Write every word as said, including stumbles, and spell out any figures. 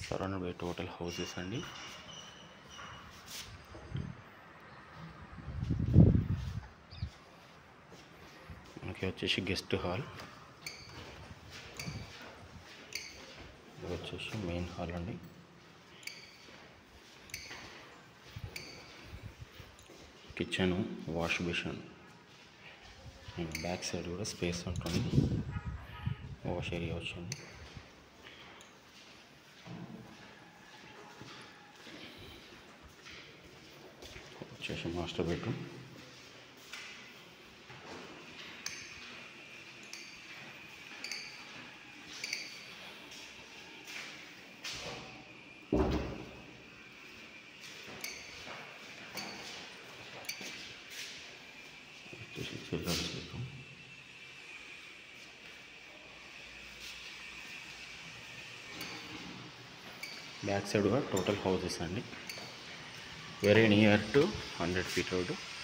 Surrounded by total houses అండి. మనకి వచ్చేసి గెస్ట్ హాల్, ఇది వచ్చేసి మెయిన్ హాల్ అండి. Kitchen, wash basin, back side కూడా స్పేస్ ఉంటుంది, వాష్ ఏరియా వచ్చింది. వచ్చేసి మాస్టర్ బెడ్రూమ్, వచ్చేసి చిల్డ్రన్స్ బెడ్రూమ్, బ్యాక్ సైడ్ కూడా టోటల్ హౌసెస్ అండి. Very near to hundred feet road.